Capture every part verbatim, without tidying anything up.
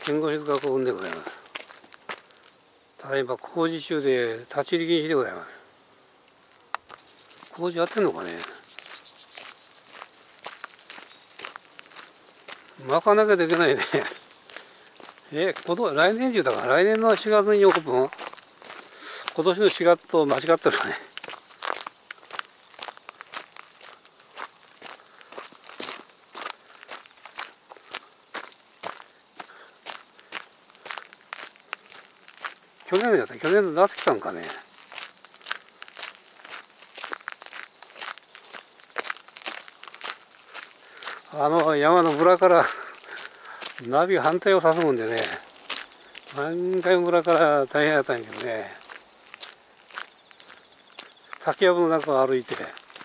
県護出学運でございます。ただいま工事中で立ち入り禁止でございます。工事やってんのかね。巻かなきゃいけないね。え、こと、来年中だから、来年のしがつにオープン。今年のしがつと間違ってるね。去年のやった去年の夏来たんかね。あの山の村からナビ反対を指すもんでね、何回村から大変だったんやけどね、竹やぶの中を歩いて、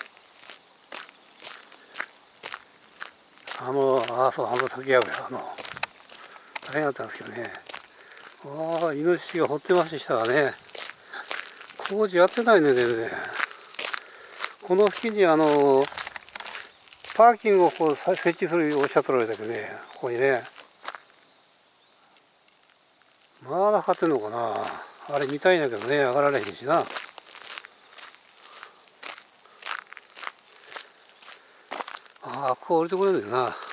あの、ああそう、あの竹やぶや、あの、大変だったんですけどね。ああ、イノシシが掘ってましたがね、工事やってないね、全然。この付近にあの、パーキングをこう設置するようおっしゃっておられたけどね、ここにね。まだかかってんのかな。あれ見たいんだけどね、上がられへんしな。ああ、ここ降りてこれるんだよな。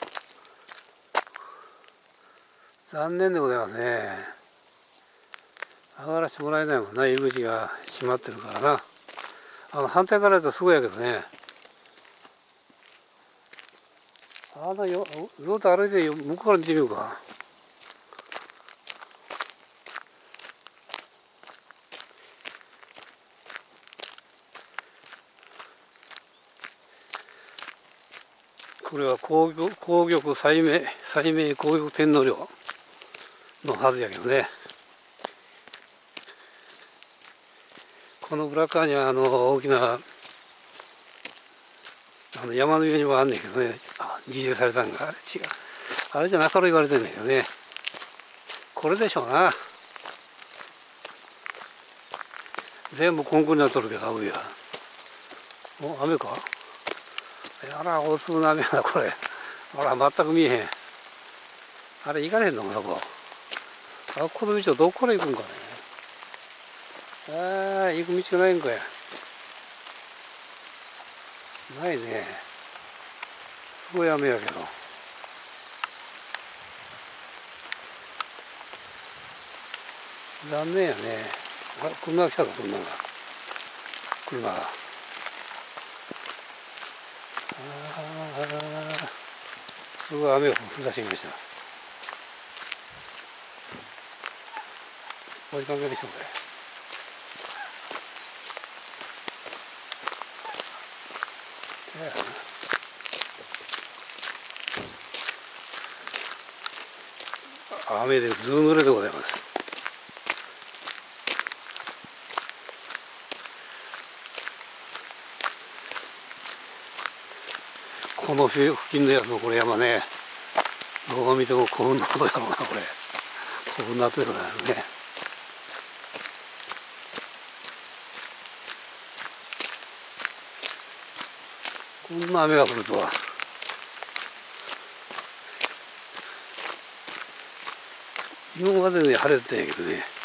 残念でございますね。上がらせてもらえないもんな、入り口が閉まってるからな。あの反対からだとすごいやけどね。あのよ、ずっと歩いて向こうから見てみようか。これは皇玉、皇玉最明、最明皇玉天皇陵のはずやけどね。この裏側にはあの大きなあの山の上にもあんねんけどね、自重されたんが、あれ違う。あれじゃなかろう言われてんだけどね。これでしょうな。全部コンクリになっとるけど、上は。お、雨か。あら、大粒の雨やな、これ。あら、全く見えへん。あれ、行かれへんのかな、ここ。あ、この道はどこから行くんかね。ああ、行く道がないんかや。ないね。すごい雨やけど。残念やね。あ、車が来たぞ、車が。車が。ああ、すごい雨を降らしてきました。こういう関係でしょうか。雨でずぶ濡れでございます。この付近のやつのこれ山ね、どう見ても古墳のことやろうな、これ。古墳になってるからね。こんな雨が降るとは。今までね、晴れてたんやけどね。